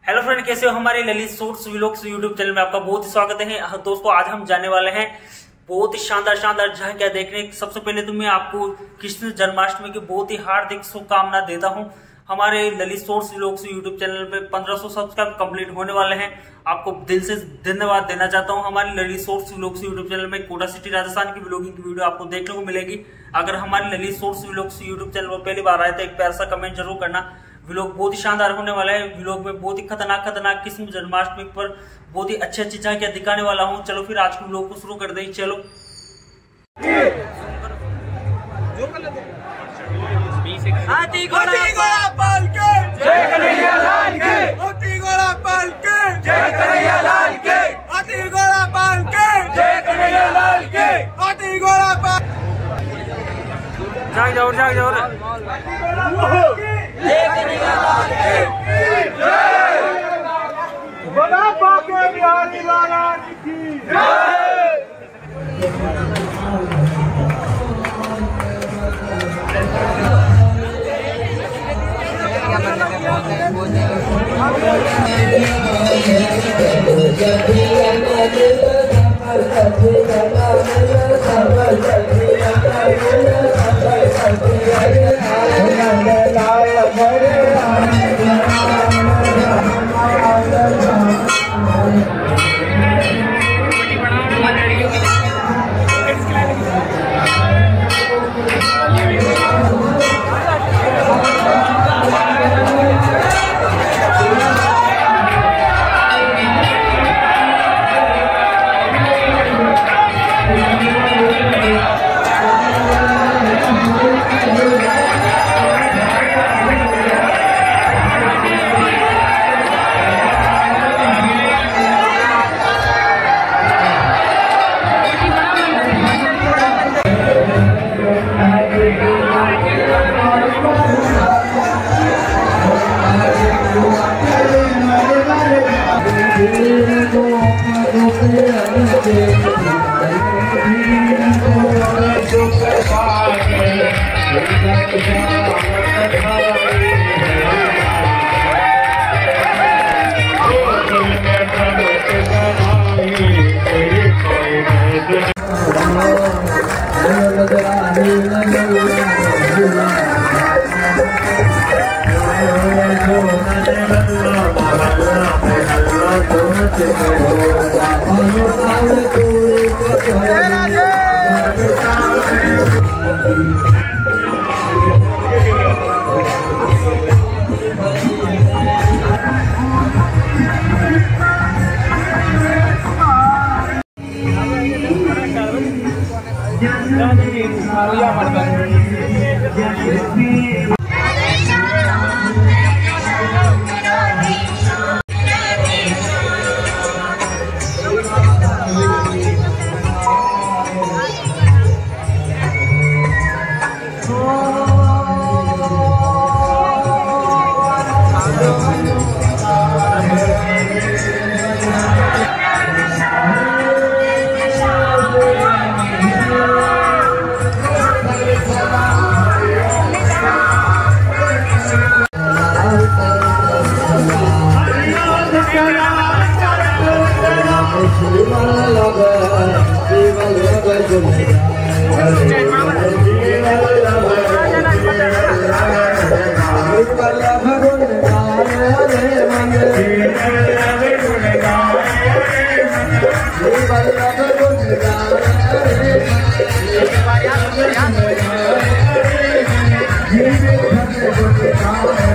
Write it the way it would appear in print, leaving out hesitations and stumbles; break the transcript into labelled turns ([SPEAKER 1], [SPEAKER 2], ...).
[SPEAKER 1] Hello friend, कैसे हो? हमारे Lalit shorts vlogs YouTube channel में आपका बहुत ही स्वागत है। दोस्तों, आज हम जाने वाले हैं बहुत ही शानदार झांकियां देखने। सबसे पहले तो मैं आपको कृष्ण जन्माष्टमी की बहुत ही हार्दिक शुभकामना देता हूं। हमारे Lalit shorts vlogs YouTube channel पे 1500 सब्सक्राइब कंप्लीट होने वाले हैं। आपको दिल से धन्यवाद देना चाहता हूं। हमारे Lalit shorts vlogs YouTube channel में कोटा सिटी राजस्थान की व्लॉगिंग की वीडियो आपको देखने को मिलेगी। अगर हमारे Lalit shorts vlogs YouTube channel पर पहली बार आए तो एक प्यारा सा कमेंट जरूर करना। व्लॉग बहुत ही शानदार होने वाला है। व्लॉग में बहुत ही खतरनाक कृष्ण जन्माष्टमी पर बहुत ही अच्छी झांकियां दिखाने वाला हूं। चलो फिर आज के व्लॉग को शुरू कर दें। चलो
[SPEAKER 2] हाथी घोड़ा पाल के जय कन्हैया लाल के, हाथी घोड़ा पाल के जय कन्हैया लाल के, हाथी घोड़ा पाल के जय कन्हैया लाल के, हाथी घोड़ा पाल
[SPEAKER 1] जाओ
[SPEAKER 2] जय कन्हैया लाल के जय, बड़ा बाके बिहारी लाल की जय। Thank you.